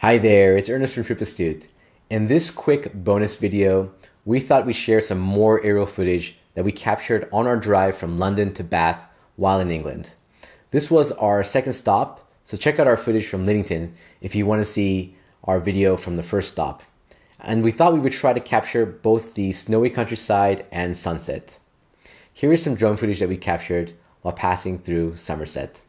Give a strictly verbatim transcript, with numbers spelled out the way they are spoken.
Hi there, it's Ernest from Astute. In this quick bonus video, we thought we'd share some more aerial footage that we captured on our drive from London to Bath while in England. This was our second stop, so check out our footage from Liddington if you want to see our video from the first stop. And we thought we would try to capture both the snowy countryside and sunset. Here is some drone footage that we captured while passing through Somerset.